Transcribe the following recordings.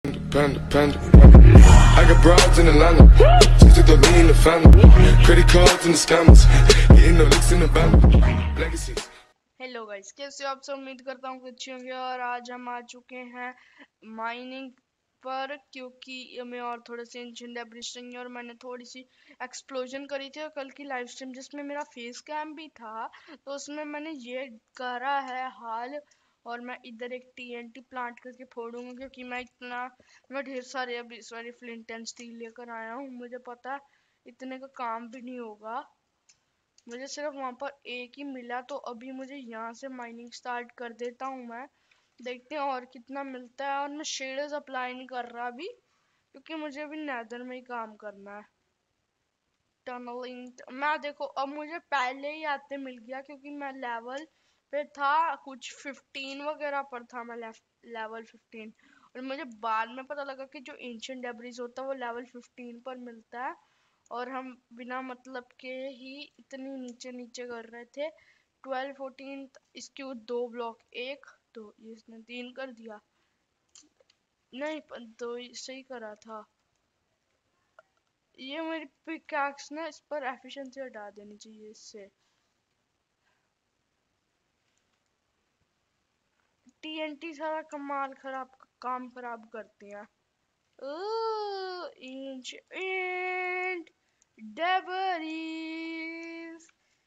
Panda. I got broads in Atlanta, just took the lean the family, credit cards and the scammers, getting no licks in the band, legacies. Hello guys, कैसे हो आप सब? उम्मीद करता हूँ कि अच्छे होंगे। और आज हम आ चुके हैं माइनिंग पर, क्योंकि हमें और थोड़े से एंशिएंट डेब्रिस चाहिए। और मैंने थोड़ी सी एक्सप्लोजन करी थी, और कल की लाइव स्ट्रीम जिसमें मेरा फेस कैम भी था, तो उसमें मैंने ये करा है हाल। और मैं इधर एक टीएनटी प्लांट करके फोड़ूंगा, क्योंकि मैं ढेर सारे अभी इस बार फ्लिंट एंड स्टील लेकर आया हूँ। मुझे पता है इतने का काम भी नहीं होगा, मुझे सिर्फ वहां पर एक ही मिला, तो अभी मुझे यहाँ से माइनिंग स्टार्ट कर देता हूँ मैं। देखते हैं और कितना मिलता है। और मैं शेडर्स अप्लाई नहीं कर रहा अभी, क्योंकि मुझे अभी नेदर में ही काम करना है। टनलिंग मैं देखो, अब मुझे पहले ही आते मिल गया, क्योंकि मैं लेवल पे था कुछ 15 वगैरह पर था। मैं लेवल 15, और मुझे बाद में पता लगा कि जो एंशिएंट डेब्रिस होता है वो लेवल 15 पर मिलता है। और हम बिना मतलब के ही इतनी नीचे नीचे कर रहे थे। 12 14, इसके वो 2 ब्लॉक, एक दो, ये इसने 3 कर दिया। नहीं, दो सही करा था। ये मेरी पिकैक्स ना, इस पर एफिशिएंसी हटा देनी चाहिए इससे। टीएनटी सारा काम खराब करती है। Ancient debris,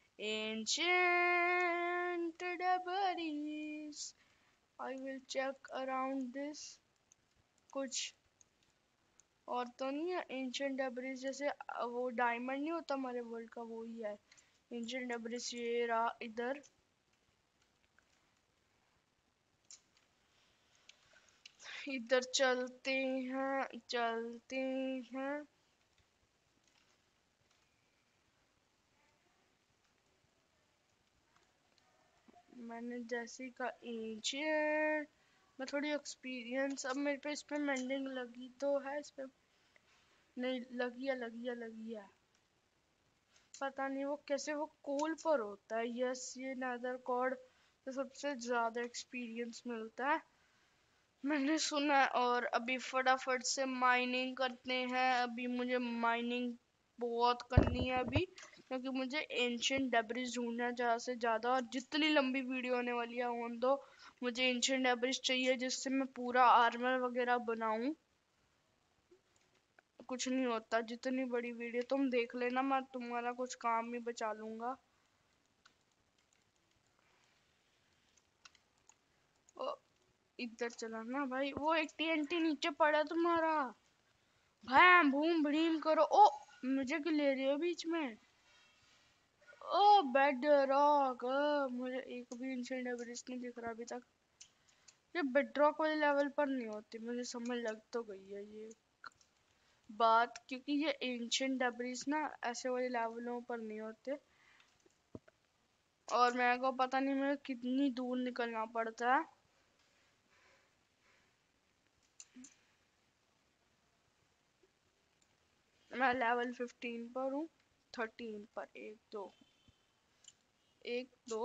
ancient debris. I will check around this. कुछ और तो नहीं है एंशिएंट डेबरीज, जैसे वो डायमंड नहीं होता हमारे वर्ल्ड का, वो ही है एंशिएंट डेबरीज। ये रहा इधर। इधर चलते हैं। मैंने जैसे का एंशिएंट, मैं थोड़ी एक्सपीरियंस अब मेरे पे इस पे मेंडिंग लगी तो है, इस पे नहीं लगी है। पता नहीं वो कैसे, वो कोल पर होता है। यस, ये नेदर कॉर्ड से सबसे ज्यादा एक्सपीरियंस मिलता है, मैंने सुना है। और अभी फटाफट से माइनिंग करते हैं। अभी मुझे माइनिंग बहुत करनी है अभी, क्योंकि मुझे एंशिएंट डेब्रिस ढूंढना है ज्यादा से ज्यादा। और जितनी लंबी वीडियो होने वाली है होने दो, मुझे एंशिएंट डेब्रिस चाहिए जिससे मैं पूरा आर्मर वगैरह बनाऊं। कुछ नहीं होता, जितनी बड़ी वीडियो तुम देख लेना, मैं तुम्हारा कुछ काम ही बचा लूंगा। ओ, इधर चला ना भाई, वो एक टीएनटी नीचे पड़ा तुम्हारा। भैम भूम भड़ीम करो। ओ, मुझे क्यों ले रही हो बीच में? ओ बेड रॉक, मुझे एक भी एंशिएंट डेब्रिस नहीं दिख रहा अभी तक। ये बेड रॉक वाले लेवल पर नहीं होती, मुझे समझ लग तो गई है ये बात, क्योंकि ये एंशिएंट डेब्रिस ना ऐसे वाले लेवलों पर नहीं होते। और मेरे को पता नहीं मुझे कितनी दूर निकलना पड़ता है। मैं लेवल 15 पर हूँ, 13 पर, एक दो,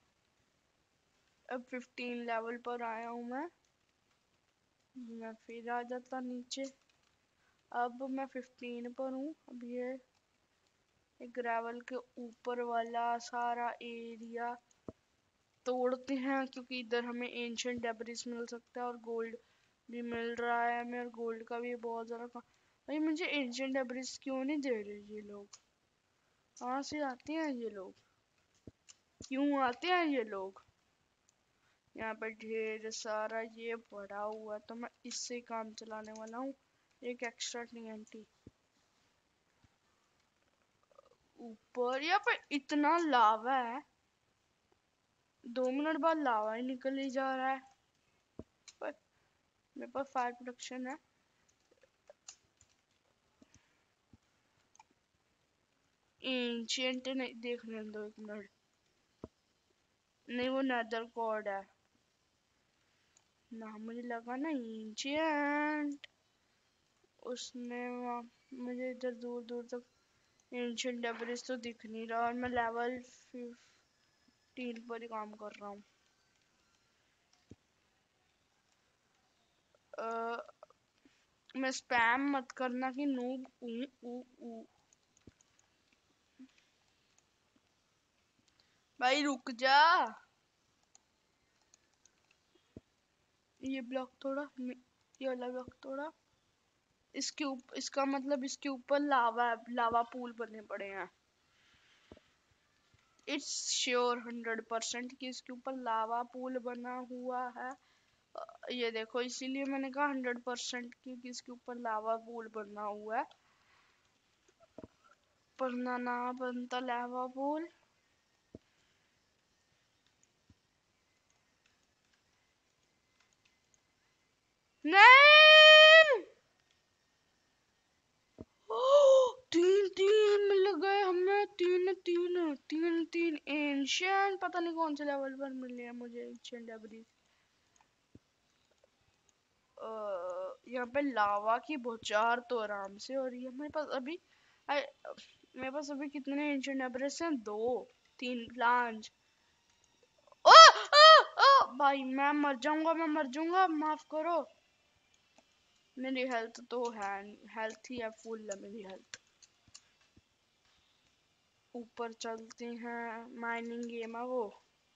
अब 15 लेवल पर आया हूँ मैं फिर आ जाता नीचे। अब मैं 15 पर हूँ। अब ये ग्रेवल के ऊपर वाला सारा एरिया तोड़ते हैं, क्योंकि इधर हमें एंशिएंट डेब्रिस मिल सकता है और गोल्ड भी मिल रहा है हमें। और गोल्ड का भी बहुत ज़्यादा भाई, मुझे एंशिएंट डेब्रिस क्यों नहीं दे रहे ये लोग? कहाँ से आते हैं ये लोग? क्यों आते हैं ये लोग? यहाँ पर ढेर सारा ये पड़ा हुआ, तो मैं इससे काम चलाने वाला हूँ। एक एक्स्ट्रा टीएनटी ऊपर। यहाँ पर इतना लावा है, 2 मिनट बाद लावा ही निकल ही जा रहा है। पर मेरे पास फायर प्रोटेक्शन है। एंशिएंट नहीं, देखने दो एक मिनट। नहीं, वो नेदर कॉर्ड है ना, मुझे लगा ना एंशिएंट। उसने मुझे इधर दूर दूर तक एंशिएंट डेब्रिस तो दिख नहीं रहा, और मैं लेवल 15 पर ही काम कर रहा हूँ। मैं स्पैम मत करना कि नूब ऊ। भाई रुक जा। ये ब्लॉक तोड़ा, ये वाला ब्लॉक तोड़ा। इसका मतलब इसके ऊपर लावा पूल बने पड़े हैं। इट्स श्योर 100% कि इसके ऊपर लावा पूल बना हुआ है। ये देखो, इसीलिए मैंने कहा 100% क्योंकि इसके ऊपर लावा पूल बना हुआ है। बनना ना बनता लावा पूल। नहीं, तीन तीन मिल गए हमें। तीन तीन तीन तीन एंशियंट, पता नहीं कौन से लेवल पर मिले हैं मुझे एंशियंट डेब्रिस। यहाँ पे लावा की बौछार तो आराम से हो रही है। मेरे पास अभी कितने एंशियंट डेब्रिस हैं? 2 3 लांच। ओ, भाई मैं मर जाऊंगा, माफ करो। मेरी हेल्थ तो है, हेल्थ ही है, फुल है मेरी हेल्थ। ऊपर चलते हैं, माइनिंग गेम है वो।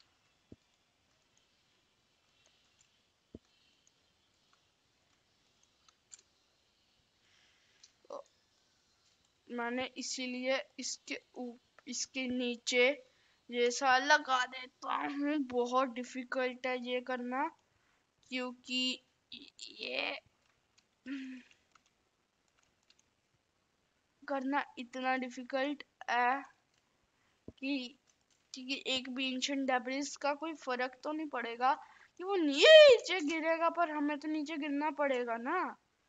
मैंने इसीलिए इसके नीचे ये सा लगा देता हूँ। बहुत डिफिकल्ट है ये करना, क्योंकि ये करना इतना डिफिकल्ट है कि एक भी एंशिएंट डेब्रिस का कोई फर्क तो नहीं पड़ेगा कि वो नीचे गिरेगा, पर हमें तो नीचे गिरना पड़ेगा ना।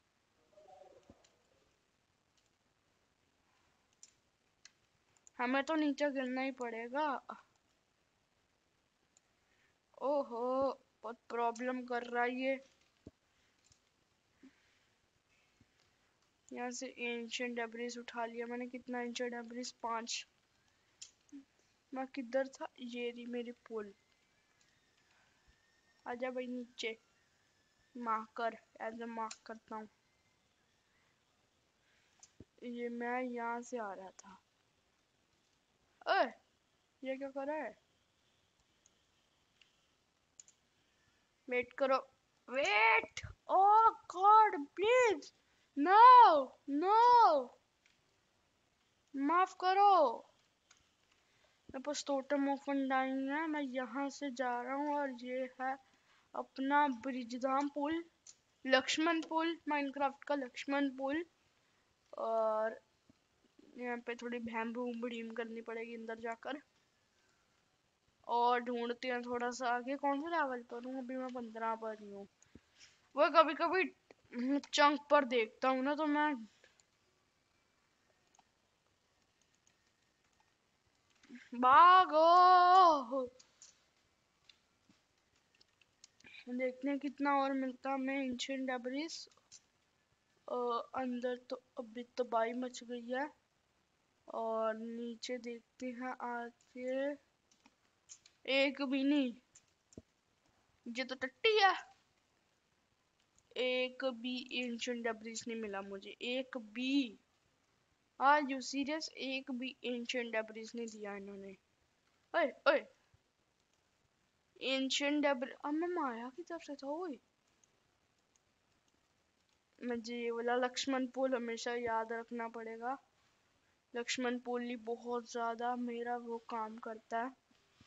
हमें तो नीचे गिरना ही पड़ेगा। ओहो, बहुत प्रॉब्लम कर रहा है ये। यहाँ से एंशिएंट डेब्रिस उठा लिया मैंने। कितना एंशिएंट डेब्रिस? 5। मैं किधर था? ये रही मेरी पुल। आजा भाई नीचे। मार्कर, एज अ मार्क करता हूँ। ये मैं यहाँ से आ रहा था। ओए, ये क्या कर रहा है? वेट करो, wait. Oh God please, no no, माफ करो। मेरे पास टोटम ऑफ अनडाइंग है। मैं यहाँ से जा रहा हूँ और ये है अपना ब्रिजधाम पुल, लक्ष्मण पुल, माइनक्राफ्ट का लक्ष्मण पुल। और यहाँ पे थोड़ी भैम्बू बड़ीम करनी पड़ेगी अंदर जाकर। और ढूंढते हैं थोड़ा सा आगे। कौन से लेवल पर हूँ अभी? मैं 15 पर ही हूँ। वो कभी कभी चंक पर देखता हूँ ना तो मैं भागो। देखते हैं कितना और मिलता है हमें एंशिएंट डेब्रिस। अंदर तो अभी तबाही मच गई है। और नीचे देखते हैं आगे। एक भी नहीं, ये तो टट्टी है। एक भी एंशिएंट डेब्रिस नहीं मिला मुझे, एक भी। Are you serious? एक भी एंशिएंट डेब्रिस नहीं दिया इन्होंने। ओए ओए, एंशिएंट डेब्रिस। अब मैं माया की तरफ से था। ओए, मुझे ये वाला लक्ष्मण पुल हमेशा याद रखना पड़ेगा। लक्ष्मण पुल ही बहुत ज्यादा मेरा वो काम करता है।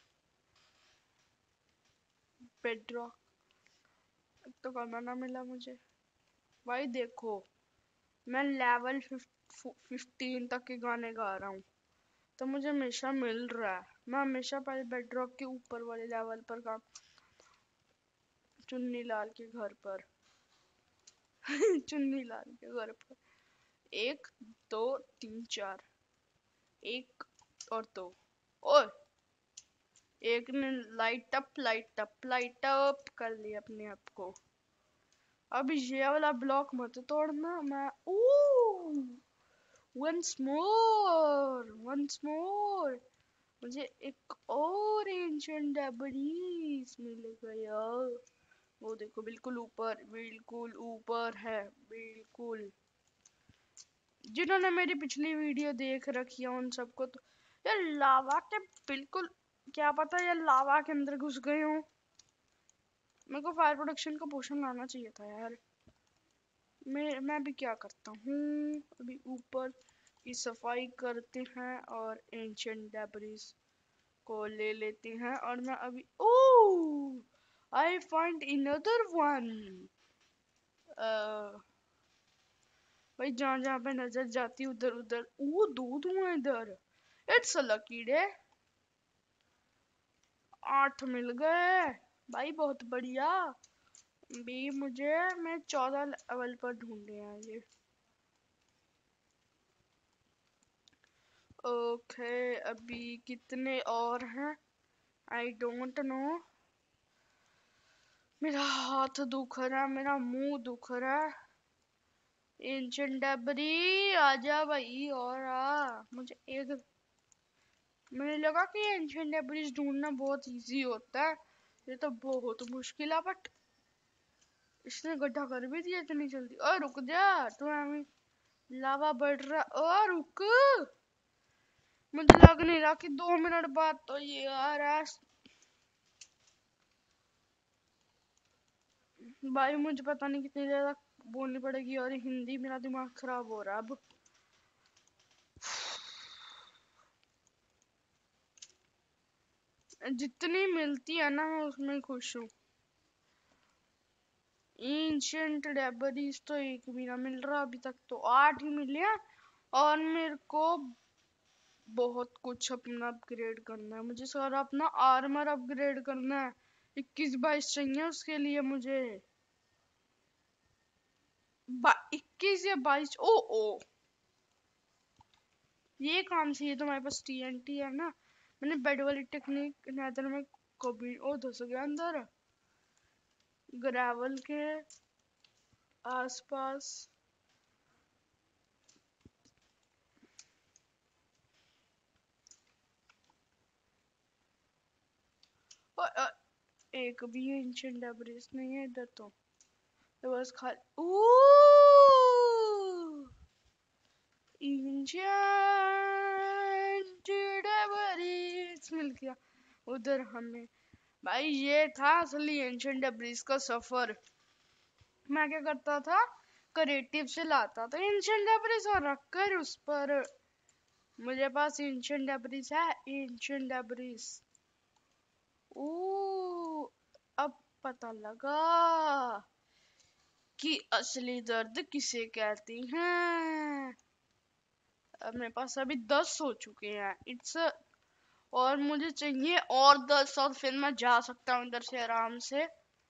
बेडरॉक तो करना ना मिला मुझे। भाई देखो, मैं लेवल 15 तक के गाने गा रहा हूँ तो मुझे हमेशा मिल रहा है। मैं हमेशा पहले बेडरॉक के ऊपर वाले लेवल पर काम। चुन्नी लाल के घर पर चुन्नी लाल के घर पर 1 2 3 4, 1 और 2। ओए, एक ने लाइट अप कर लिया अपने आप को। अब ये वाला ब्लॉक मत तोड़ना। मैं वंस मोर मुझे एक और एंशिएंट डेब्रिस मिल गया। वो देखो बिल्कुल ऊपर है बिल्कुल। जिन्होंने मेरी पिछली वीडियो देख रखी है उन सबको तो यार लावा के बिल्कुल क्या पता यार लावा के अंदर घुस गए हो। मेरे को फायर प्रोडक्शन का पोशन लाना चाहिए था यार। मैं भी क्या करता हूँ अभी ऊपर की सफाई करते हैं और एंशिएंट डेब्रिस को ले लेते हैं और मैं अभी oh I find another one. भाई जहाँ जहाँ पे नजर जाती उधर उधर वो दूध हुआ इधर। It's a lucky day. 8 मिल गए भाई बहुत बढ़िया। भी मुझे मैं 14 लेवल पर ढूंढे हैं ये। ओके अभी कितने और हैं आई डोंट नो। मेरा हाथ दुख रहा है मेरा मुंह दुख रहा है। एंशिएंट डेब्री आजा भाई और आ मुझे एक। मुझे लगा कि एंशिएंट डेब्रिस ढूंढना बहुत इजी होता है ये तो बहुत मुश्किल है बट इसने गड्ढा कर भी दिया इतनी जल्दी। ओ रुक जा तू हमें लावा बढ़ रहा। ओ रुक मुझे लग नहीं रहा कि 2 मिनट बाद तो ये आ रहा है। भाई मुझे पता नहीं कितनी ज्यादा बोलनी पड़ेगी और हिंदी मेरा दिमाग खराब हो रहा है अब। जितनी मिलती है ना मैं उसमें खुश हूँ। एंशिएंट डेब्रिस तो एक भी ना मिल रहा अभी तक तो 8 ही मिले हैं और मेरे को बहुत कुछ अपना अपग्रेड करना है। मुझे सारा अपना आर्मर अपग्रेड करना है। 21-22 चाहिए उसके लिए मुझे 21 या 22। ओ ओ ये काम से ये तो हमारे पास टीएनटी है ना। मैंने बेड वाली टेक्निक नेदर में कभी ओ धस गया अंदर ग्रेवल के आसपास। एक भी एंशिएंट डेब्रिस नहीं है इधर तो बस खाली एंशिएंट डेब्रिस मिल गया उधर हमें। भाई ये था असली एंशिएंट डेब्रिस का सफर। मैं क्या करता था क्रिएटिव से लाता था एंशिएंट डेब्रिस और रखकर उस पर मुझे पास एंशिएंट डेब्रिस है एंशिएंट डेब्रिस। ओ अब पता लगा कि असली दर्द किसे कहते हैं। अब मेरे पास अभी 10 हो चुके हैं इट्स और मुझे चाहिए और 10 और फिर मैं जा सकता हूँ इधर से आराम से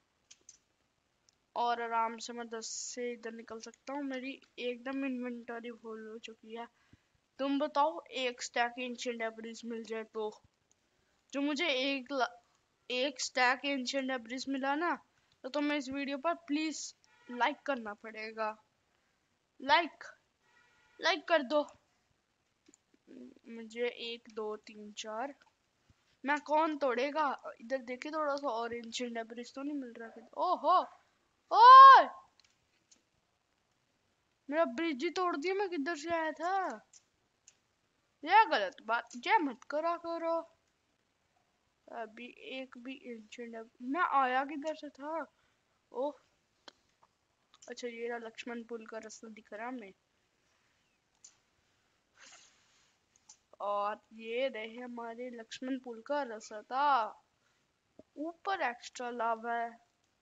और आराम से मैं 10 से इधर निकल सकता हूँ। मेरी एकदम इन्वेंटरी फुल हो चुकी है। तुम बताओ एक स्टैक एंशिएंट डेब्रिस मिल जाए तो जो मुझे एक स्टैक एंशिएंट डेब्रिस मिला ना तो तुम्हें इस वीडियो पर प्लीज लाइक करना पड़ेगा। लाइक कर दो। मुझे 1 2 3 4 मैं कौन तोड़ेगा इधर देखे थोड़ा सा और एंशिएंट डेब्रिस तो नहीं मिल रहा। ओहो ओए मेरा ब्रिज ही तोड़ दिया मैं किधर से आया था। यह गलत बात जय मत करा करो। अभी एक भी एंशिएंट मैं आया किधर से था। ओह अच्छा ये रहा लक्ष्मण पुल का रास्ता दिख रहा हमें और ये रहे हमारे लक्ष्मण पुल का रास्ता। ऊपर एक्स्ट्रा लावा है।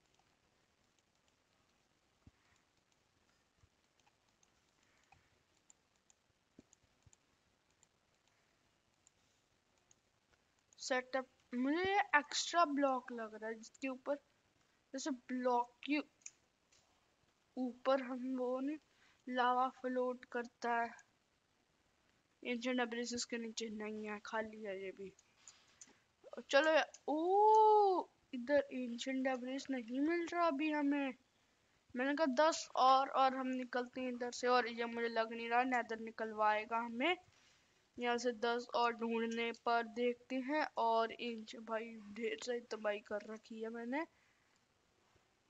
सेटअप मुझे ये एक्स्ट्रा ब्लॉक लग रहा है जिसके ऊपर जैसे ब्लॉक के ऊपर हम वो नहीं लावा फ्लोट करता है। एंशिएंट डेब्रिस इसके नीचे नहीं है खाली है ये भी। चलो ओ इधर एंशिएंट डेब्रिस नहीं मिल रहा अभी हमें। मैंने कहा 10 और हम निकलते हैं इधर से और ये मुझे लग नहीं रहा नेदर निकलवाएगा हमें। यहाँ से 10 और ढूंढने पर देखते हैं और इंच भाई ढेर सारी तबाही कर रखी है मैंने।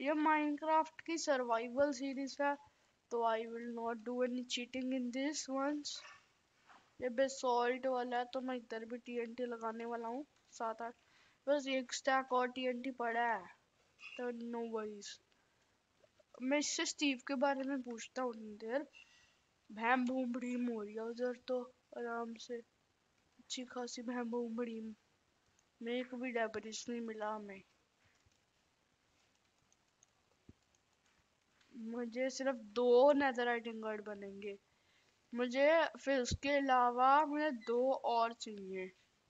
ये माइनक्राफ्ट की सर्वाइवल सीरीज है, तो I will not do any cheating in this once. ये बेसॉल्ट वाला है, तो मैं इधर भी टीएनटी लगाने वाला हूँ 7-8। बस एक स्टैक और टीएनटी पड़ा है, तो नो वरीज। मैं इससे स्टीव के बारे में पूछता हूँ देर। भैम बूम भड़ीम हो रही है उधर तो आराम से, अच्छी खासी भैम बूम भड़ीम। मेरे को भी डेबरिस नहीं मिला हमें। मुझे सिर्फ 2 नेदरराइट इंगॉट बनेंगे मुझे, फिर उसके अलावा मुझे 2 और चाहिए।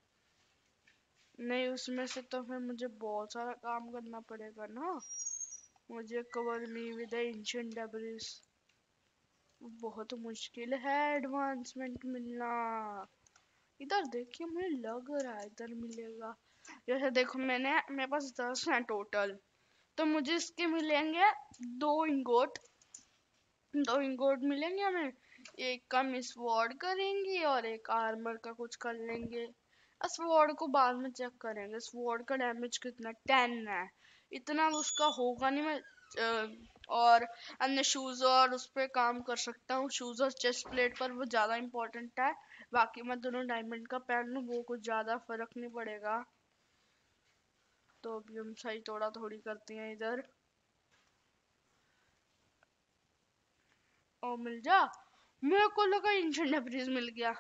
नहीं, उसमें से तो फिर मुझे बहुत सारा काम करना पड़ेगा ना। मुझे cover me with ancient debris, बहुत मुश्किल है एडवांसमेंट मिलना। इधर देखिए, मुझे लग रहा है इधर मिलेगा। जैसे देखो, मेरे पास 10 हैं टोटल, तो मुझे इसके मिलेंगे 2 इंगोट। 2 इंगोट मिलेंगे हमें। एक का मिस वॉर्ड करेंगे और एक आर्मर का कुछ कर लेंगे। स्वॉर्ड को बाद में चेक करेंगे। स्वॉर्ड का डैमेज कितना, 10 है। इतना उसका होगा नहीं। मैं और अन्य शूज और उस पर काम कर सकता हूँ। शूज और चेस्ट प्लेट पर वो ज्यादा इम्पोर्टेंट है। बाकी मैं दोनों डायमंड का पहन लूँ, वो कुछ ज्यादा फर्क नहीं पड़ेगा। तो अभी हम सही थोड़ी करते हैं इधर। और मिल जा, मेरे को लगा एंशिएंट डेब्रिस मिल गया।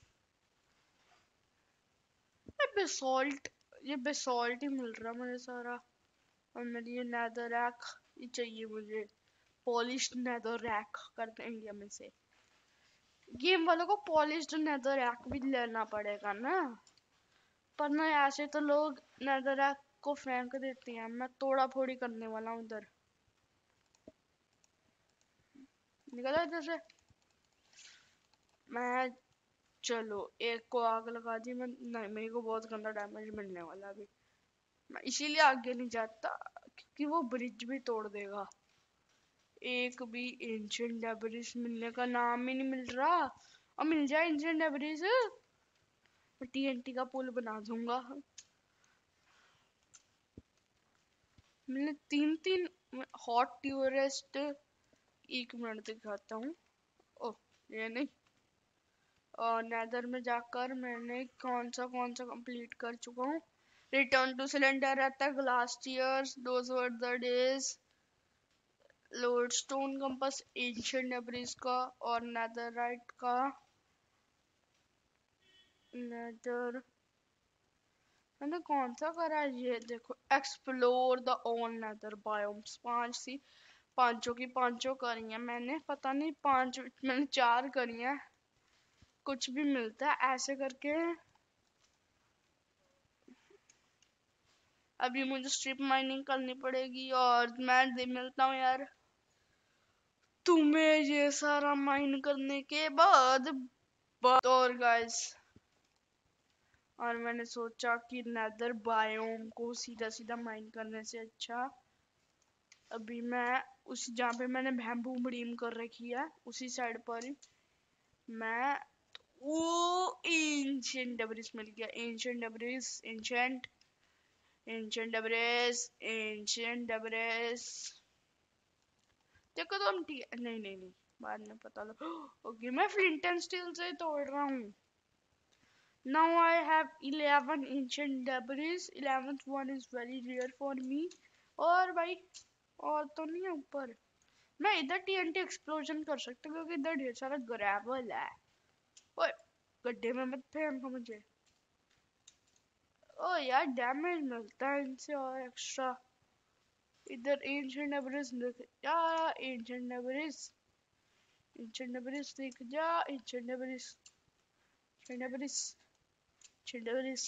ये बेसॉल्ट ही मिल रहा मुझे सारा। और मेरी ये नेदर रैक ये चाहिए मुझे। पॉलिश्ड नेदर रैक कर देंगे हम इसे। गेम वालों को पॉलिश्ड नेदर रैक भी लेना पड़ेगा ना, पर ना ऐसे तो लोग नेदर रैक को फेंक देते हैं। मैं तोड़ा फोड़ी करने वाला हूँ इधर। निकला इधर से मैं। चलो, एक को आग लगा दी मैं। नहीं, मेरे को बहुत गंदा डैमेज मिलने वाला अभी। मैं इसीलिए आगे नहीं जाता, क्योंकि वो ब्रिज भी तोड़ देगा। एक भी एंशिएंट डेब्रिस मिलने का नाम ही नहीं मिल रहा। और मिल जाए एंशिएंट डेब्रिस, मैं टीएनटी का पुल बना दूंगा। मैंने 3-3 हॉट ट्यूरेस्ट। 1 मिनट दिखाता हूँ। ओह, ये नहीं। और नेदर में जाकर मैंने कौन सा कंप्लीट कर चुका हूँ। रिटर्न टू सिलेंडर रहता है, last years, those were the days, lodestone compass, ancient debris का और नेदरराइट का। नेदर मैंने कौन सा करा है, ये देखो, explore the all nether biomes. 5 की 5 करी है मैंने। पता नहीं 5 मैंने 4 करी है। कुछ भी मिलता है ऐसे करके। अभी मुझे स्ट्रिप माइनिंग करनी पड़ेगी और मैं मिलता हूँ यार तुम्हें ये सारा माइन करने के बाद। और गाइस, और मैंने सोचा कि नेदर बायोम को सीधा सीधा माइन करने से अच्छा अभी मैं उस जहाँ पे मैंने बैम्बू मरीम कर रखी है उसी साइड पर ही मैं वो एंशिएंट डेब्रिस मिल गया। Ancient debris, ancient debris, ancient debris. देखो तो हम नहीं नहीं नहीं, बाद में पता लो। ओके, मैं फ्लिंट एंड स्टील से तोड़ रहा हूँ। Now I have 11 ancient debris. 11th one is very rare for me. और भाई, और तो नहीं है ऊपर। मैं इधर टीएनटी एक्सप्लोजन कर सकता हूँ, क्योंकि इधर ढेर सारा ग्रेवल है। ओए, गड्ढे में मत फेंको मुझे। ओ यार, डैमेज मिलता है इनसे और एक्स्ट्रा। इधर एंशिएंट डेब्रिस दिख जा। एंशिएंट डेब्रिस, एंशिएंट डेब्रिस दिख जा। Ancient debris, ancient debris, ancient debris.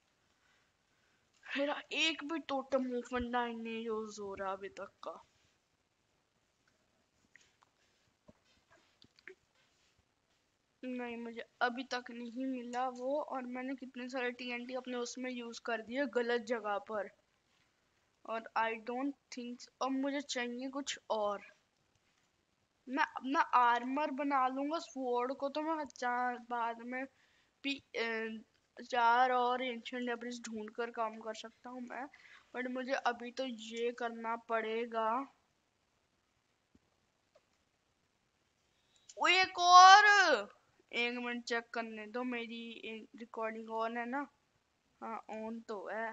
मेरा एक भी टोटम मूवमेंट नहीं यूज हो रहा अभी तक का। नहीं, मुझे अभी तक नहीं मिला वो। और मैंने कितने सारे टीएनटी अपने उसमें यूज कर दिए गलत जगह पर। और आई डोंट थिंक, अब मुझे चाहिए कुछ और। मैं अपना आर्मर बना लूंगा। स्वॉर्ड को तो मैं बाद में भी 4 और एंशिएंट डेब्रिस ढूंढ कर काम कर सकता हूँ मैं। बट मुझे अभी तो ये करना पड़ेगा। वो एक और 1 मिनट चेक करने दो, मेरी रिकॉर्डिंग ऑन है ना? हाँ ऑन तो है।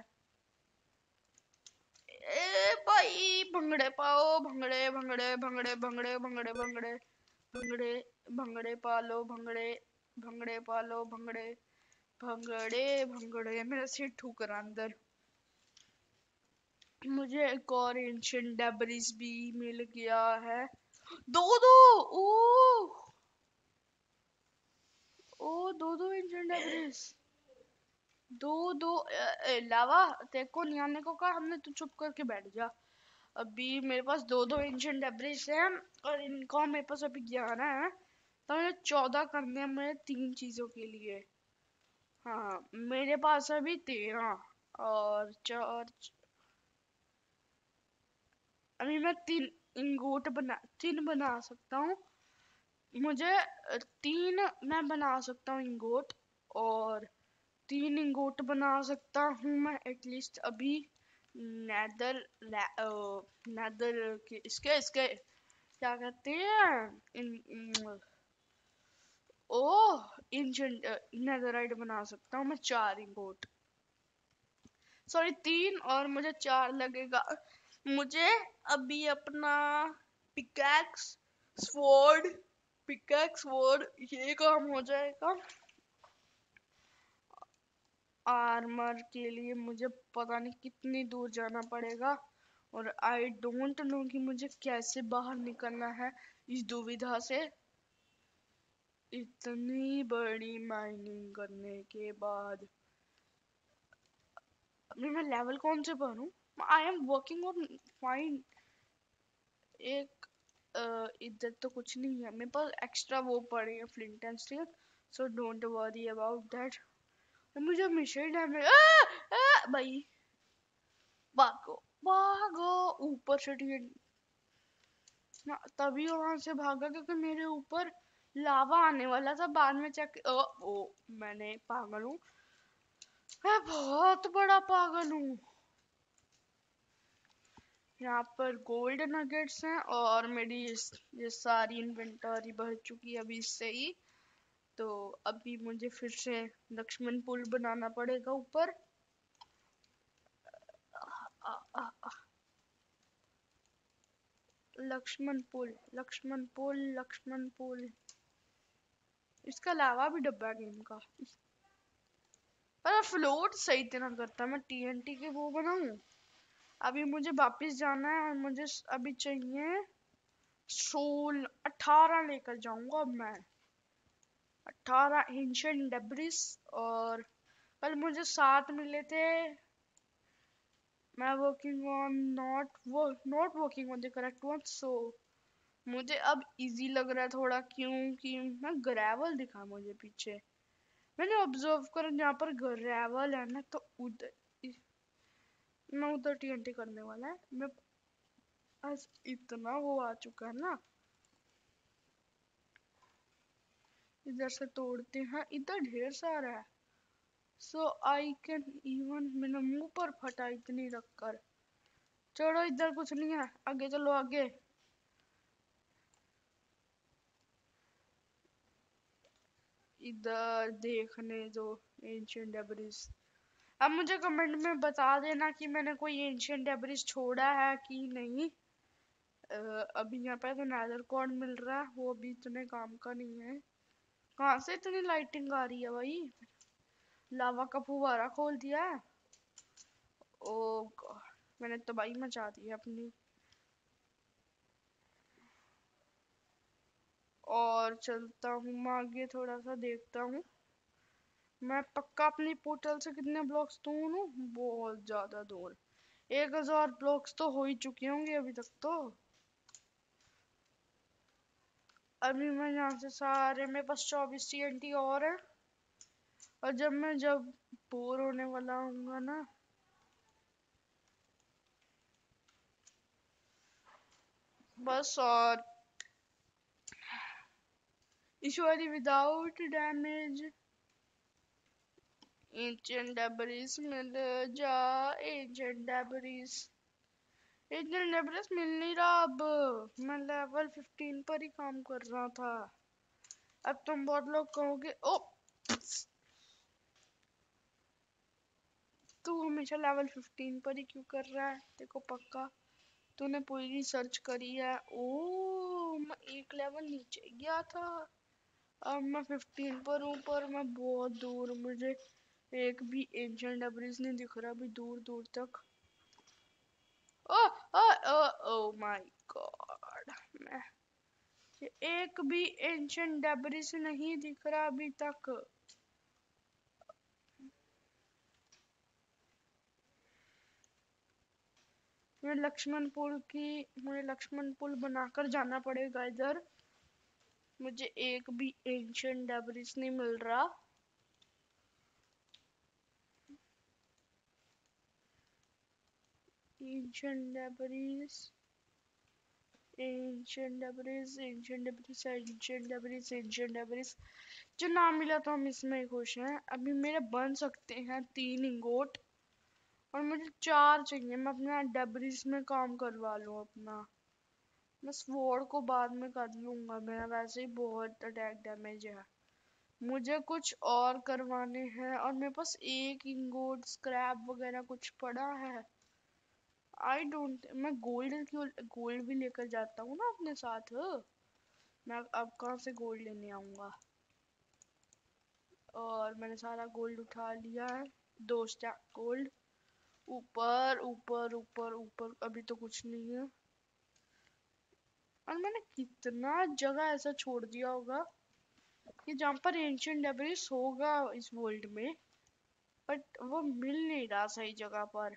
ए भाई भंगड़े पाओ, भंगड़े भंगड़े भंगड़े भंगड़े भंगड़े भंगड़े भंगड़े भंगड़े पालो, भंगड़े भंगड़े पालो, भंगड़े भंगड़े भंगड़े। मेरा सिर ठुक रहा अंदर। मुझे एक और एंशिएंट डेब्रिस भी मिल गया है। दो दो ओ ओ दो एंशिएंट डेब्रिस। दो लावा तेरे को नहीं आने को कहा हमने, तू चुप करके बैठ जा। अभी मेरे पास दो एंशिएंट डेब्रिस हैं और इनका मेरे पास अभी 11 है, तो मुझे 14 करने हैं मेरे 3 चीजों के लिए। हाँ मेरे पास अभी 13 और 4। अभी मैं 3 बना सकता हूँ। मुझे 3 मैं बना सकता हूँ इंगोट, और 3 इंगोट बना सकता हूँ मैं एटलीस्ट अभी। नैदर नैदर के इसके इसके क्या कहते हैं, ओह एंशिएंट नेदरराइट बना सकता हूँ मैं 4 इंगोट। सॉरी 3 और मुझे 4 लगेगा। मुझे अभी अपना पिकैक्स स्वॉर्ड ये काम हो जाएगा। आर्मर के लिए मुझे पता नहीं कितनी दूर जाना पड़ेगा, और आई डोंट नो कि मुझे कैसे बाहर निकलना है इस दुविधा से। इतनी बड़ी माइनिंग करने के बाद अभी मैं लेवल कौन से पर हूँ? I am working on fine. एक इधर तो कुछ नहीं है मेरे पास, एक्स्ट्रा वो पड़े हैं flint and steel, so don't worry about that. मुझे हमेशा ही डैमेज भाई। भागो भागो ऊपर से तभी वहां से भागा क्योंकि मेरे ऊपर लावा आने वाला था। बाद में चेक ओ मैंने पागल हूँ, मैं बहुत बड़ा पागल हूँ। यहाँ पर गोल्ड नगेट्स हैं और मेरी ये सारी इन्वेंटरी भर चुकी है अभी इससे ही। तो अभी मुझे फिर से लक्ष्मण पुल बनाना पड़ेगा ऊपर। लक्ष्मण पुल लक्ष्मण पुल लक्ष्मण पुल। इसका अलावा भी डब्बा है गेम का, पर फ्लोट सही तरह करता। मैं टीएनटी के वो बनाऊं। अभी मुझे वापस जाना है और मुझे अभी चाहिए 18 लेकर जाऊंगा अब मैं। 18 एंशिएंट डेब्रिस, और कल मुझे 7 मिले थे। मैं working on not working on the correct one, so मुझे अब इजी लग रहा है थोड़ा, क्योंकि मैं ग्रेवल दिखा मुझे पीछे। मैंने ऑब्जर्व करा जहाँ पर ग्रेवल है ना, तो उधर मैं उधर टीएनटी करने वाला है। मैं आज इतना वो आ चुका है ना, इधर से तोड़ते हैं, इधर ढेर सारा है। सो आई कैन इवन, मेरे मुंह पर फटा इतनी रखकर। चलो इधर कुछ नहीं है, आगे चलो आगे। इधर देखने दो एंशिएंट डेब्रिस। अब मुझे कमेंट में बता देना कि मैंने कोई एंशिएंट डेब्रिस छोड़ा है कि नहीं। अभी यहाँ पे तो नेदर कॉर्ड मिल रहा है, वो भी इतने काम का नहीं है। कहाँ से इतनी लाइटिंग आ रही है भाई? लावा का फुवारा खोल दिया है। ओ मैंने तबाही मचा दी है अपनी। और चलता हूँ मैं आगे, थोड़ा सा देखता हूँ। मैं पक्का अपनी पोर्टल से कितने ब्लॉक्स दूर हूँ? बहुत ज्यादा दूर। 1000 ब्लॉक्स तो हो ही चुके होंगे अभी तक तो। अभी मैं यहाँ से सारे, मेरे पास 24 टीएनटी और है, और जब बोर होने वाला हूँ ना, बस। और ईश्वरी विदाउट डैमेज एंशिएंट डेब्रिस मिल जा, एंशिएंट डेब्रिस। एंशिएंट डेब्रिस मिल नहीं रहा अब। मैं लेवल 15 पर ही काम कर रहा था। अब तुम बहुत लोग कहोगे ओ तू हमेशा लेवल 15 पर ही क्यों कर रहा है? देखो पक्का तूने पूरी सर्च करी है। ओ मैं एक लेवल नीचे गया था, अब मैं 15 पर हूँ, पर मैं बहुत दूर, मुझे एक भी एंशिएंट डेब्रिस नहीं दिख रहा अभी दूर दूर तक। ओ ओ ओ ओ माय गॉड, मैं एक भी एंशिएंट डेब्रिस नहीं दिख रहा अभी तक। मुझे लक्ष्मण पुल बनाकर जाना पड़ेगा इधर। मुझे एक भी एंशिएंट डेब्रिस नहीं मिल रहा। Ancient debris, ancient debris, ancient debris, ancient debris, ancient debris. जो नाम मिला तो हम इसमें खुश हैं। अभी मेरे बन सकते हैं 3 इंगोट और मुझे 4 चाहिए। मैं अपना डेब्रिस में काम करवा लूँ अपना। मैं स्वॉर्ड को बाद में कर लूंगा, मेरा वैसे ही बहुत अटैक डैमेज है। मुझे कुछ और करवाने हैं और मेरे पास एक इंगोट स्क्रैप वगैरह कुछ पड़ा है। आई डोंट, मैं गोल्ड भी लेकर जाता हूँ ना अपने साथ। मैं अब कहाँ से गोल्ड लेने आऊंगा? और मैंने सारा गोल्ड उठा लिया है, 2 स्टैक गोल्ड। ऊपर ऊपर ऊपर ऊपर अभी तो कुछ नहीं है। और मैंने कितना जगह ऐसा छोड़ दिया होगा कि जहाँ पर एंशिएंट डेब्रिस होगा इस वर्ल्ड में, बट वो मिल नहीं रहा सही जगह पर।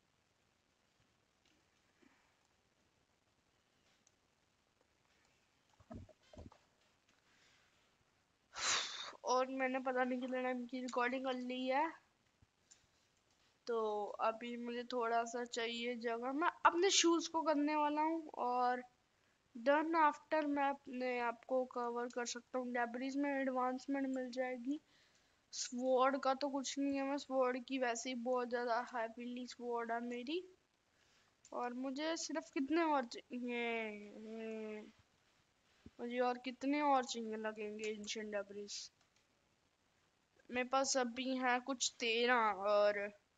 और मैंने पता नहीं कितने टाइम की रिकॉर्डिंग कर ली है, तो अभी मुझे थोड़ा सा चाहिए जगह। मैं अपने शूज को करने वाला हूँ और डन आफ्टर मैं अपने आप को कवर कर सकता हूँ। डेब्रिस में एडवांसमेंट मिल जाएगी। स्वॉर्ड का तो कुछ नहीं है, मैं स्वॉर्ड की वैसे ही बहुत ज्यादा हैवीली स्वॉर्ड है मेरी। और मुझे सिर्फ कितने और चाहिए? मुझे और कितने और चाहिए लगेंगे एंशिएंट डेब्रिस? मेरे पास अभी है कुछ 13 और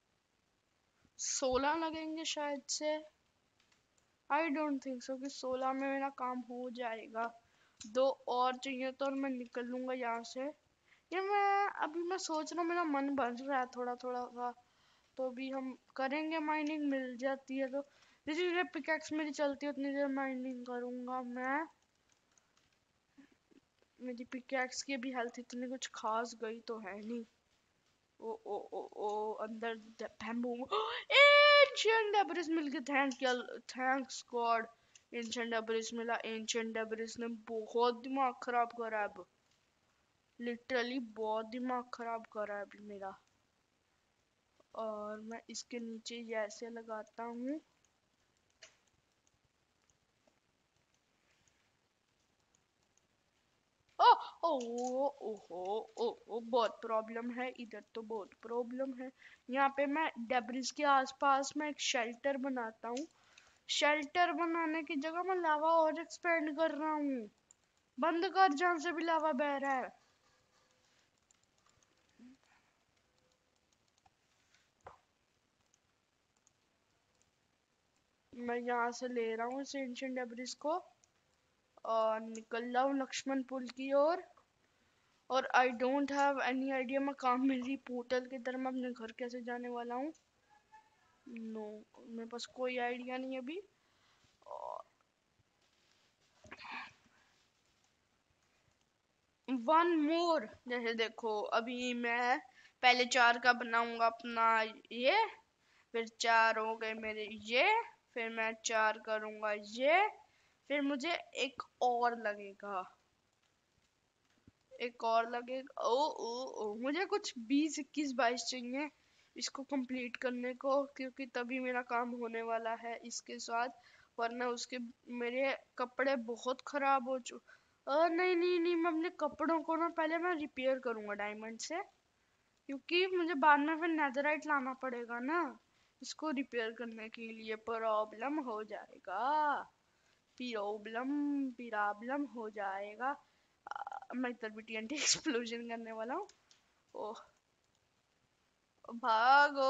16 लगेंगे शायद से। आई डोंट थिंक सो कि 16 में मेरा काम हो जाएगा। 2 और चाहिए तो और मैं निकल लूंगा यहाँ से। ये मैं सोच रहा हूँ, मेरा मन बन रहा है थोड़ा थोड़ा सा, तो भी हम करेंगे। माइनिंग मिल जाती है तो जितनी देर पिकैक्स मेरी चलती है उतनी देर माइनिंग करूंगा मैं। मेरी पिकैक्स की भी हेल्थ इतनी कुछ खास गई तो है नहीं। ओ ओ ओ ओ अंदर बैम्बू। एंशिएंट डेब्रिस मिल गया, थैंक्स गॉड। एंशिएंट डेब्रिस मिला। एंशिएंट डेब्रिस ने बहुत दिमाग खराब करा है अब, लिटरली बहुत दिमाग खराब करा है अभी मेरा। और मैं इसके नीचे ये ऐसे लगाता हूँ। ओ ओ ओहो ओ बहुत प्रॉब्लम है इधर, तो बहुत प्रॉब्लम है। यहाँ पे मैं डेब्रिस के आसपास में एक शेल्टर बनाता हूँ। शेल्टर बनाने की जगह मैं लावा और एक्सपेंड कर रहा हूँ। बंद कर, जहाँ से भी लावा बह रहा है। मैं यहाँ से ले रहा हूँ इस एंशिएंट डेब्रिस को और निकल रहा हूँ लक्ष्मण पुल की ओर। और I don't have any idea मैं काम मेरी पोर्टल की तरह मैं अपने घर कैसे जाने वाला हूँ। नो, मेरे पास कोई आइडिया नहीं अभी। वन मोर, जैसे देखो अभी मैं पहले 4 का बनाऊंगा अपना ये, फिर 4 हो गए मेरे ये, फिर मैं 4 करूंगा ये, फिर मुझे एक और लगेगा, एक और लगेगा। ओ मुझे कुछ 20 21 22 चाहिए इसको कंप्लीट करने को, क्योंकि तभी मेरा काम होने वाला है इसके साथ। वरना उसके मेरे कपड़े बहुत खराब हो चुके। नहीं नहीं नहीं, मैं अपने कपड़ों को ना पहले मैं रिपेयर करूंगा डायमंड से। क्योंकि मुझे बाद में फिर नेदरराइट लाना पड़ेगा ना, इसको रिपेयर करने के लिए प्रॉब्लम हो जाएगा, प्रॉब्लम हो जाएगा। मैं इधर भी टीएनटी एक्सप्लोजन करने वाला हूँ। ओह भागो।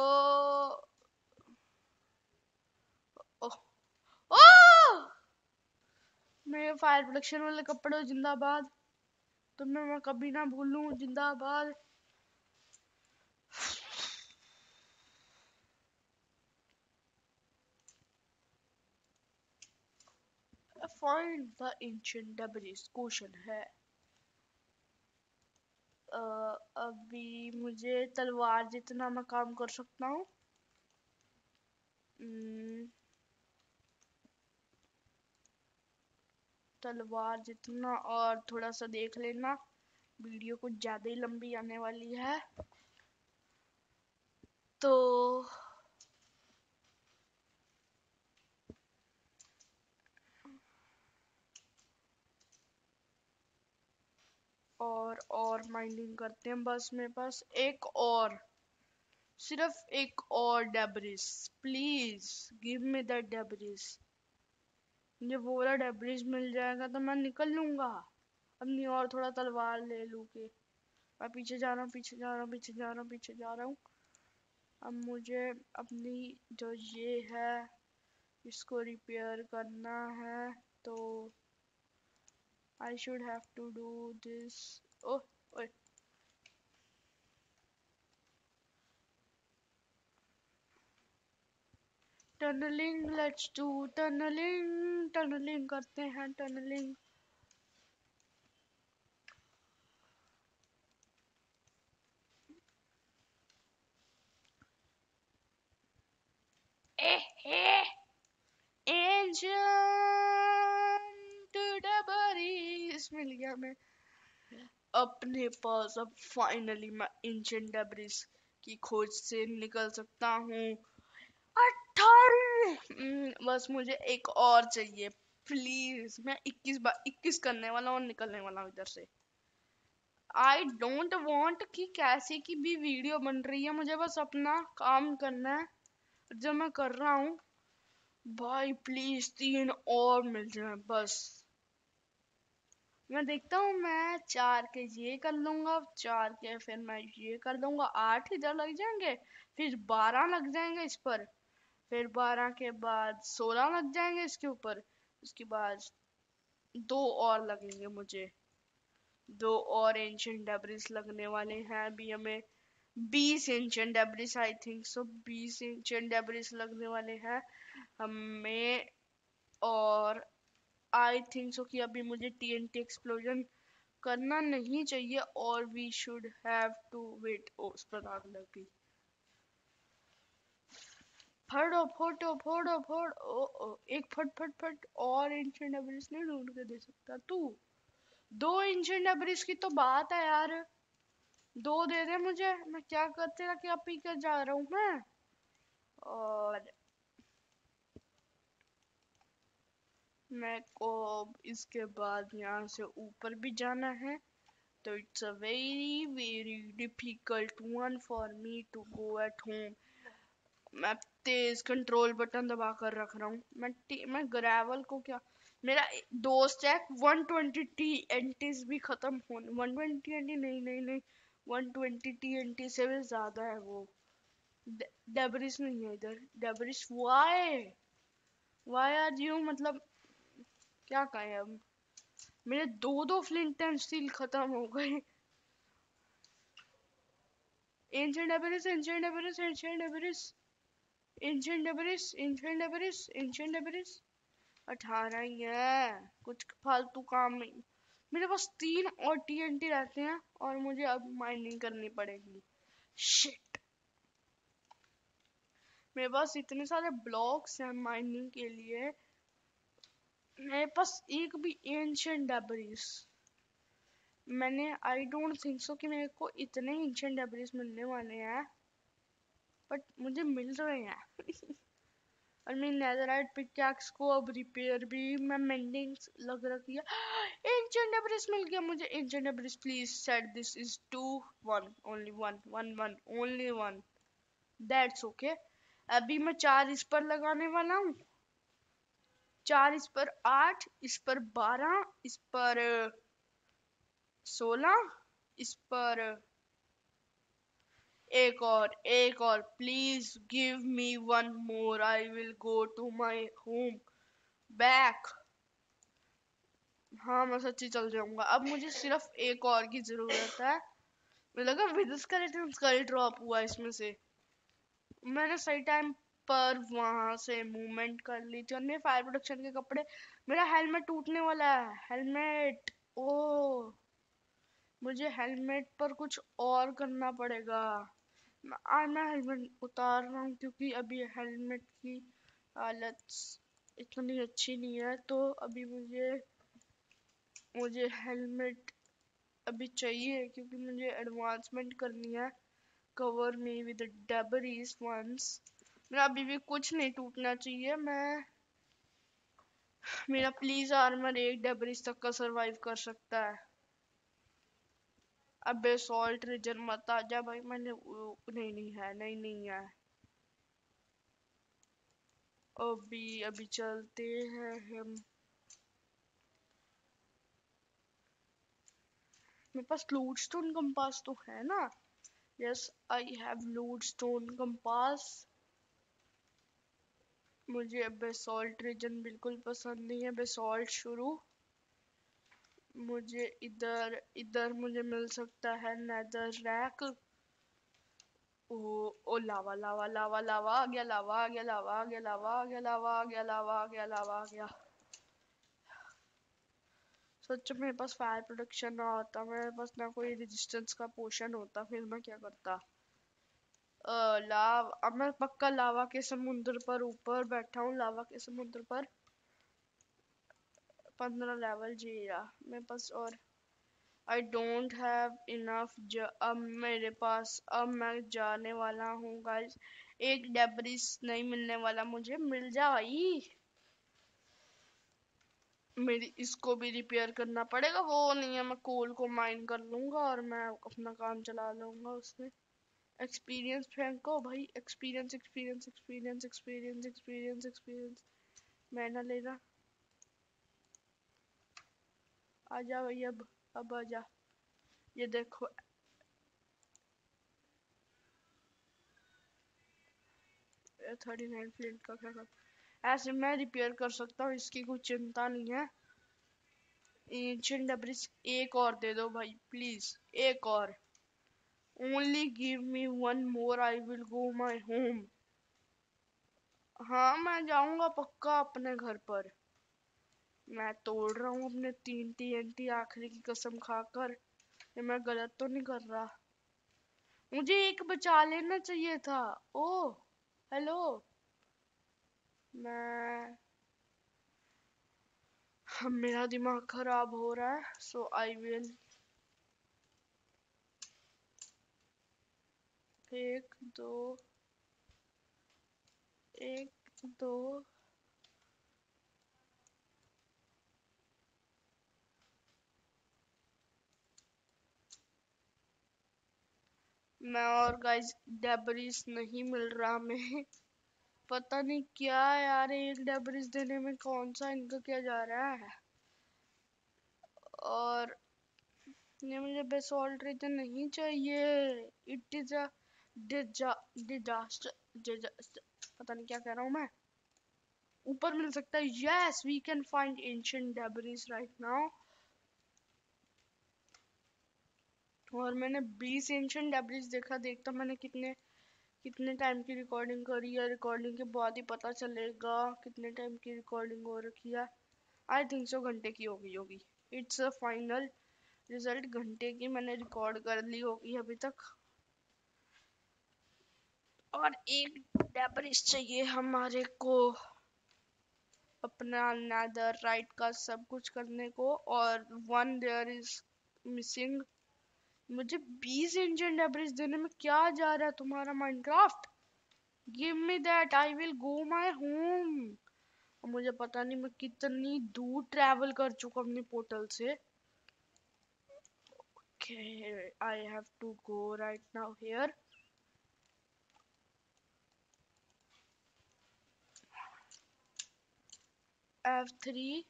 ओह ओह मेरे फायर प्रोडक्शन वाले कपड़े जिंदाबाद, तुम्हें मैं कभी ना भूलूं, जिंदाबाद। Find the ancient debris question है। अभी मुझे तलवार जितना मैं काम कर सकता हूँ। तलवार जितना, और थोड़ा सा देख लेना, वीडियो कुछ ज्यादा ही लंबी आने वाली है तो और माइनिंग करते हैं। बस मेरे पास एक और, सिर्फ एक और debris, please give me that debris. मुझे वो वाला डेब्रिस मिल जाएगा तो मैं निकल लूंगा। अपनी और थोड़ा तलवार ले लूं के। मैं पीछे जा रहा हूँ, पीछे जा रहा हूँ, पीछे जा रहा हूँ, पीछे जा रहा हूँ। अब मुझे अपनी जो ये है इसको रिपेयर करना है, तो I should have to do this. Oh, wait. Tunnelling, let's do tunnelling. Tunnelling करते हैं, टनलिंग। एंशिएंट डेब्रिस मिल गया। मैं अपने पास अब फाइनली मैं एंशिएंट डेब्रिस की खोज से निकल सकता हूँ। 18 बस मुझे एक और चाहिए प्लीज। मैं 21 करने वाला हूँ और निकलने वाला हूँ इधर से। आई डोंट वॉन्ट कि कैसी की भी वीडियो बन रही है, मुझे बस अपना काम करना है जो मैं कर रहा हूँ। भाई प्लीज 3 और मिल जाए बस। मैं देखता हूँ, मैं 4 के ये कर लूंगा, 4 के फिर मैं ये कर दूंगा, 8 इधर लग जाएंगे, फिर 12 लग जाएंगे इस पर, फिर 12 के बाद 16 लग जाएंगे इसके ऊपर, उसके बाद 2 और लगेंगे मुझे। 2 और एंशिएंट डेब्रिस लगने वाले हैं अभी हमें। 20 ancient debris, I think so 20 ancient debris लगने वाले हैं हमें। और आई थिंक सो कि अभी मुझे टीएनटी एक्सप्लोजन करना नहीं चाहिए, और we should have to wait. ओ उस पर आग लग गई। फटो फोटो फोड़ो फोड़। ओ एक फट फट फट और एंशिएंट डेब्रिस नहीं ढूंढ के दे सकता तू? 2 एंशिएंट डेब्रिस की तो बात है यार, 2 दे दे मुझे, मैं क्या करते रह क्या पी कर जा रहा हूँ मैं। और मैं को इसके बाद यहाँ से ऊपर भी जाना है, तो it's a very very difficult one for me to go at home. मैं तेज कंट्रोल बटन दबा कर रख रहा हूँ। मैं ग्रेवल को क्या, मेरा दोस्त है 120 TNT भी खत्म होने, 120 TNT नहीं नहीं नहीं, 120 TNT से भी ज्यादा है वो। डेब्रिस नहीं है इधर, डेब्रिस वाई आर यू, मतलब क्या कहें अब। मेरे 2 फ्लिंट एंड स्टील खत्म हो गए। Ancient debris, ancient debris, ancient debris, ancient debris, ancient debris, ancient debris. 18 ही है, कुछ फालतू काम नहीं। मेरे पास 3 और TNT रहते हैं और मुझे अब माइनिंग करनी पड़ेगी। शिट, मेरे पास इतने सारे ब्लॉक्स हैं माइनिंग के लिए, मेरे पास एक भी एंशिएंट डेब्रिस। मैंने आई डोंट थिंक सो कि मेरे को इतने एंशिएंट डेब्रिस मिलने वाले हैं, बट मुझे मिल रहे हैं। और मेरी नेदरराइट पिकैक्स को अब रिपेयर भी मैं मेंटेन लग रखी है। एंशिएंट डेब्रिस मिल गया मुझे। Ancient debris please set this is 2 1 only 1 1 1 only 1 that's okay. अभी मैं 4 इस पर लगाने वाला हूँ, 4 इस पर, 8 इस पर, 12 इस पर, 16 इस पर, एक और please give me one more, I will go to my home back. हाँ मैं सच्ची चल जाऊंगा। अब मुझे सिर्फ एक और की जरूरत है। मुझे लगा विद स्केलेटन स्कल ड्रॉप हुआ इसमें से। मैंने सही टाइम पर वहां से मूवमेंट कर ली थी। और मेरे फायर प्रोटेक्शन के कपड़े, मेरा हेलमेट टूटने वाला है। हेलमेट, ओ मुझे हेलमेट पर कुछ और करना पड़ेगा। आज मैं हेलमेट उतार रहा हूँ क्योंकि अभी हेलमेट की हालत इतनी अच्छी नहीं है। तो अभी मुझे हेलमेट अभी चाहिए क्योंकि मुझे एडवांसमेंट करनी है। Cover me with debris once. मेरा अभी भी कुछ नहीं टूटना चाहिए। मेरा प्लीज आर्मर एक डेबरीज तक का सरवाइव कर सकता है। अबे सॉल्ट रिजन मत आ जा भाई। मैंने नहीं है, नहीं है। अभी चलते हैं हम। मेरे पास लूडस्टोन कंपास तो है ना। Yes I have lodestone compass. मुझे बेसॉल्ट रीजन बिल्कुल पसंद नहीं है। बेसॉल्ट शुरू। मुझे इधर मुझे मिल सकता है नेदर रैक। ओ लावा लावा लावा लावा आ गया, लावा आ गया, लावा आ गया, लावा आ गया, लावा आ गया, लावा आ गया, लावा आ गया। सच में मेरे पास फायर प्रोटेक्शन ना होता, मेरे पास ना कोई रेजिस्टेंस का पोशन होता, फिर मैं क्या करता। अब मैं पक्का लावा के समुद्र पर ऊपर बैठा हूँ। लावा के समुद्र पर 15 लेवल जीरा मेरे पास। और आई डोंट हैव इनफ। अब मेरे पास, अब मैं जाने वाला हूँ गाइस। एक डेब्रिस नहीं मिलने वाला मुझे, मिल जा भाई। मेरी इसको भी रिपेयर करना पड़ेगा। वो नहीं है, मैं कोल को माइन कर लूंगा और मैं अपना काम चला लूंगा उसमें। एक्सपीरियंस फेंको भाई। Experience experience experience experience experience experience. मैं ना लेना। आजा भाई अब आजा। ये देखो 39 फ्लिंट का क्या कर। ऐसे मैं रिपेयर कर सकता हूँ, इसकी कोई चिंता नहीं है। एंशिएंट डेब्रिस एक और दे दो भाई प्लीज, एक और। Only give me one more, I will go my home. हाँ मैं जाऊंगा पक्का अपने घर पर। मैं तोड़ रहा हूँ अपने 3 TNT आखिरी की कसम खाकर। ये मैं गलत तो नहीं कर रहा। मुझे एक बचा लेना चाहिए था। Oh hello. मेरा दिमाग खराब हो रहा है। सो आई विल एक दो। मैं और गाइस डेबरिस नहीं मिल रहा मैं। पता नहीं क्या यार, एक डेबरिस देने में कौन सा इनका क्या जा रहा है। और ये मुझे बेसॉल्ट रीजन नहीं चाहिए। It is a disaster. पता नहीं क्या कह रहा हूँ मैं। ऊपर मिल सकता है। Yes we can find ancient debris right now. और मैंने 20 एंशिएंट डेबरिस देखता मैंने कितने टाइम की रिकॉर्डिंग करी है। रिकॉर्डिंग के बाद ही पता चलेगा कितने टाइम की रिकॉर्डिंग हो रखी है। आई थिंक सो घंटे की होगी। It's a final result. घंटे की मैंने रिकॉर्ड कर ली होगी अभी तक। और एक डेबरिस चाहिए हमारे को अपना नेदर राइट का सब कुछ करने को। और वन देयर इज मिसिंग। मुझे 20 एंशिएंट डेबरिस देने में क्या जा रहा है तुम्हारा Minecraft. Give me that, I will go my home. मुझे पता नहीं मैं कितनी दूर ट्रैवल कर चुका अपने पोर्टल से। Okay, I have to go right now here. F3.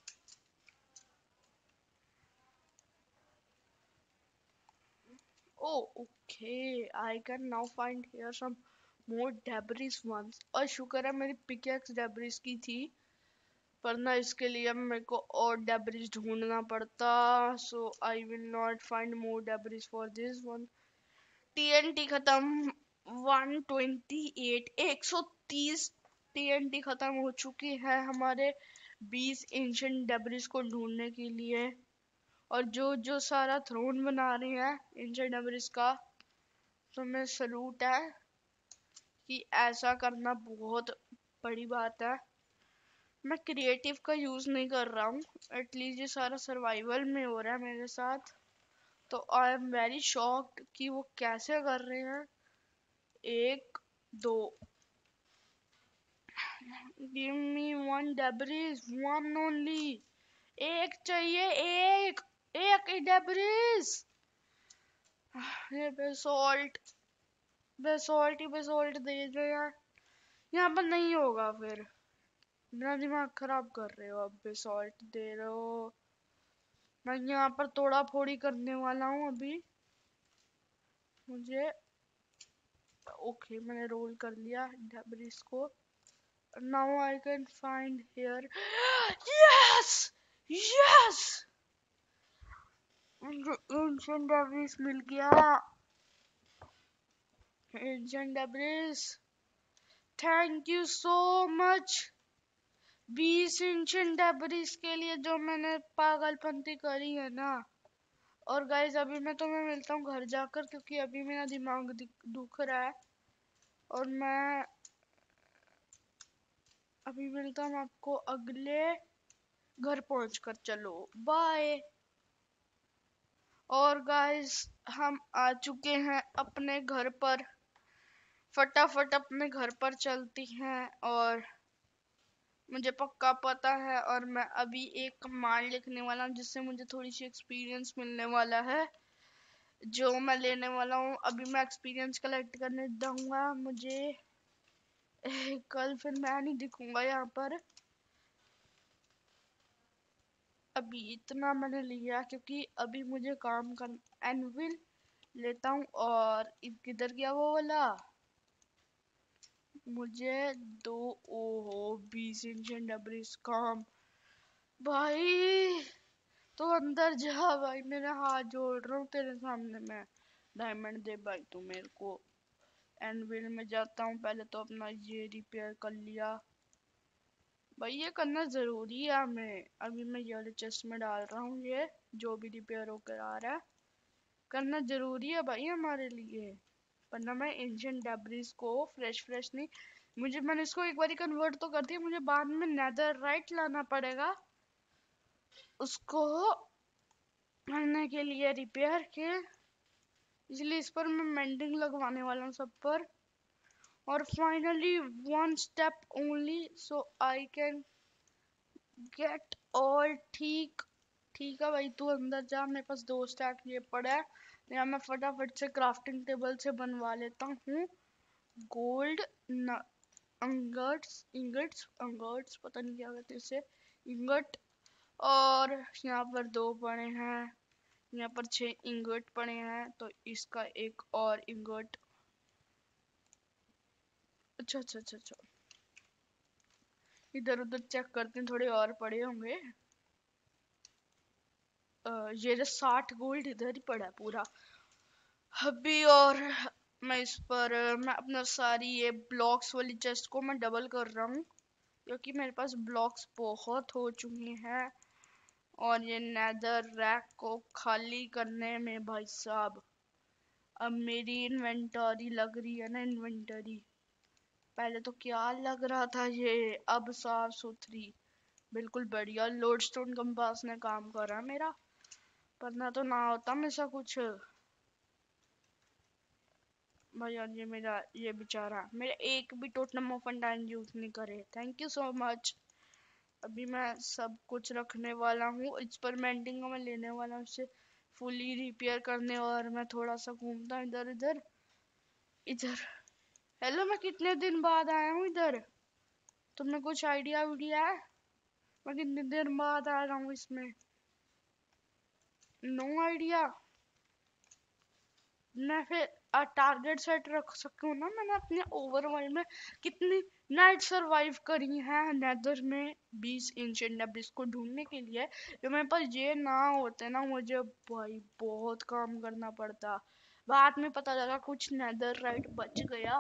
Oh, okay. I can now find here some more debris ones. और शुक्र है मेरी पिकेक्स debris की थी, वरना इसके लिए मेरे को और debris ढूंढना पड़ता. So I will not find more debris for this one. TNT खत्म. 128 130 TNT खत्म हो चुकी है हमारे 20 एंशिएंट डेब्रिस को ढूंढने के लिए. और जो जो सारा थ्रोन बना रहे हैं एंशिएंट डेब्रिस का, तो मैं सलूट है कि ऐसा करना बहुत बड़ी बात है. मैं क्रिएटिव का यूज नहीं कर रहा हूँ, एटलीस्ट ये सारा सर्वाइवल में हो रहा है मेरे साथ. तो आई एम वेरी शॉक्ड कि वो कैसे कर रहे हैं. 1 2. Give me 1 debris, 1 only. एक चाहिए, एक एक डेब्रिस. ये बेसॉल्ट बेसॉल्ट ही बेसॉल्ट दे दे यार. यहाँ पर नहीं होगा फिर. मेरा दिमाग खराब कर रहे हो. अब बेसॉल्ट दे रहे हो. मैं यहाँ पर तोड़ा फोड़ी करने वाला हूँ अभी. मुझे ओके, मैंने रोल कर लिया डेब्रिस को. Now I can find here. Yes yes, मुझे एंशिएंट डेब्रिस मिल गया. Ancient debris, thank you so much. 20 ancient debris के लिए जो मैंने पागलपंती करी है ना. और गाइस अभी मैं तुम्हें मिलता हूँ घर जाकर, क्योंकि अभी मेरा दिमाग दुख रहा है. और मैं अभी मिलता हूँ आपको अगले घर पहुंचकर. चलो बाय. और गाइस हम आ चुके हैं अपने घर पर. फटाफट अपने घर पर चलती हैं. और मुझे पक्का पता है, और मैं अभी एक कमांड लिखने वाला हूँ जिससे मुझे थोड़ी सी एक्सपीरियंस मिलने वाला है, जो मैं लेने वाला हूँ. अभी मैं एक्सपीरियंस कलेक्ट करने जाऊंगा. मुझे कल फिर मैं नहीं दिखूंगा यहाँ पर. अभी इतना मैंने लिया क्योंकि अभी मुझे काम कर. एनविल लेता हूँ. और किधर गया वो वाला. मुझे 2. ओहो 20 एंशिएंट डेब्रिस काम. भाई तो अंदर जा भाई, मेरा हाथ जोड़ रहा हूँ तेरे सामने मैं. डायमंड दे भाई तू मेरे को. एनविल में जाता हूँ. पहले तो अपना ये रिपेयर कर लिया भाई. ये करना जरूरी है हमें. अभी मैं ये वाले चेस्ट में डाल रहा हूँ. ये जो भी रिपेयर होकर आ रहा है करना जरूरी है भाई हमारे लिए. वरना मैं एंशिएंट डेब्रिस को फ्रेश नहीं. मैंने इसको एक बार कन्वर्ट तो कर दिया. मुझे बाद में नेदरराइट लाना पड़ेगा उसको करने के लिए रिपेयर के. इसलिए इस पर मैं मेंडिंग लगवाने वाला हूँ सब पर. और finally 1 step only so I can get all. ठीक ठीक है भाई, तू अंदर जा. मेरे पास 2 स्टैक ये पड़ा है. या मैं फटाफट से क्राफ्टिंग टेबल से बनवा लेता हूँ गोल्ड इंगट्स पता नहीं क्या कहते इसे. इंगट. और यहाँ पर 2 पड़े हैं. यहाँ पर 6 इंगट पड़े हैं. तो इसका एक और इंगट. अच्छा अच्छा अच्छा अच्छा, इधर उधर चेक करते हैं, थोड़े और पड़े होंगे. ये 60 गोल्ड इधर ही पड़ा है पूरा अभी. और मैं इस पर मैं अपना सारी ये ब्लॉक्स वाली चेस्ट को मैं डबल कर रहा हूँ, क्योंकि मेरे पास ब्लॉक्स बहुत हो चुके हैं. और ये नेदर रैक को खाली करने में भाई साहब अब मेरी इन्वेंटरी लग रही है ना. इन्वेंटरी पहले तो क्या लग रहा था ये, अब साफ सुथरी बिल्कुल बढ़िया. लोडस्टोन कंपास ने काम करा मेरा, वरना तो ना होता मेरा कुछ भाई. और ये मेरा ये बेचारा मेरा एक भी टोटम ऑफ अनडाइन यूज नहीं करे. Thank you so much. अभी मैं सब कुछ रखने वाला हूँ. एक्सपेरिमेंटिंग को मैं लेने वाला हूँ इससे फुली रिपेयर करने, और मैं थोड़ा सा घूमता इधर इधर इधर। हेलो, मैं कितने दिन बाद आया हूँ इधर, तुम्हें कुछ आइडिया है मैं कितने दिन बाद आ रहा हूँ इसमें? No idea. मैं फिर टारगेट सेट रख सकूँ ना, मैंने अपने ओवरवर्ल्ड में कितनी नाइट सरवाइव करी है नेदर में 20 एंशिएंट डेब्रिस को ढूंढने के लिए। जो मेरे पास ये ना होते ना, मुझे भाई बहुत काम करना पड़ता। बाद में पता लगा कुछ नेदर राइट बच गया,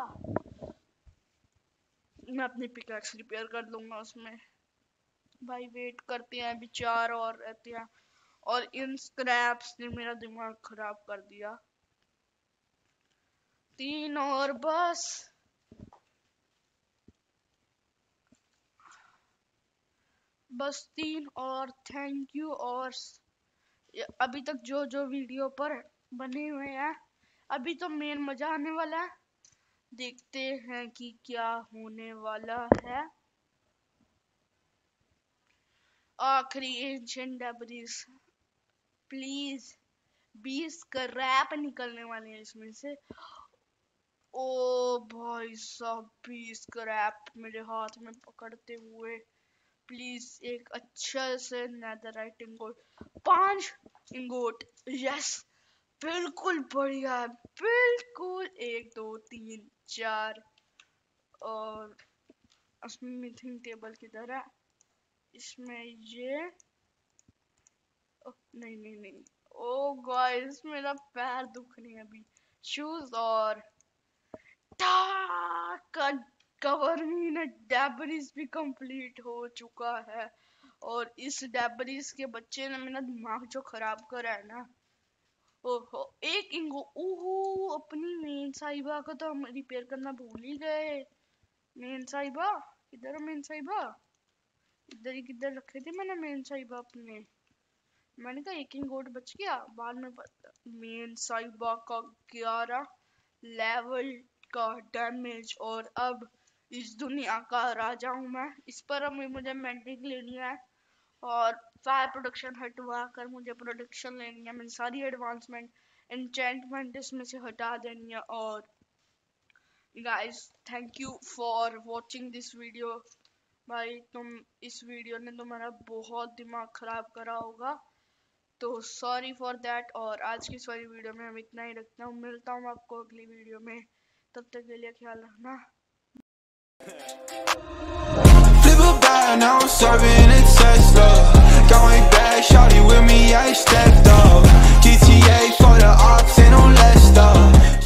मैं अपनी पिकैक्स रिपेयर कर लूंगा उसमें। भाई वेट करते हैं, अभी 4 और रहते हैं, और इन स्क्रैप्स ने मेरा दिमाग खराब कर दिया। 3 और बस। बस 3 और, थैंक यू। और अभी तक जो जो वीडियो पर बने हुए हैं, अभी तो मेन मजा आने वाला है। देखते हैं कि क्या होने वाला है। आखिरी एंशिएंट डेब्रिस, प्लीज 20 स्क्रैप निकलने वाले हैं इसमें से। ओ भाई साहब, 20 स्क्रैप मेरे हाथ में पकड़ते हुए, प्लीज एक अच्छा से नेदरराइट इंगोट, 5 इंगोट, यस बिल्कुल बढ़िया, बिल्कुल। 1 2 3 4। और स्मिथिंग टेबल किधर है? इसमें ये नहीं नहीं नहीं। ओ गाइस, मेरा पैर दुख रही है अभी। शूज और कवरिंग डेब्रिस भी कंप्लीट हो चुका है। और इस डेब्रिस के बच्चे ने मेरा दिमाग जो खराब करा है ना। ओहो, एक इंगो, ओहो, अपनी मेन साहिबा को तो हम रिपेयर करना भूल ही गए। मेन साहिबा किधर है? मेन साहिबा इधर ही, किधर रखे थे मैंने मेन साहिबा अपने? मैंने कहा एक इंगोट बच गया, बाद में पता। मेन साहिबा का 11 लेवल का डैमेज, और अब इस दुनिया का राजा हूँ मैं। इस पर अब मुझे मेंटिंग लेनी है, और फायर प्रोडक्शन हटवा कर मुझे प्रोडक्शन लेनी है। मैंने सारी एडवांसमेंट एन्चेंटमेंट इसमें से हटा देनी है। और guys, thank you for watching this video. भाई तुम, इस वीडियो ने तुम्हारा बहुत दिमाग खराब करा होगा, तो सॉरी फॉर दैट। और आज की सारी वीडियो में हम इतना ही रखता हूँ। मिलता हूँ आपको अगली वीडियो में, तब तक के लिए ख्याल रखना। Flip a bag, now I'm serving a Tesla. Going back, shawty with me, I stepped up. GTA for the ops, ain't no less stuff.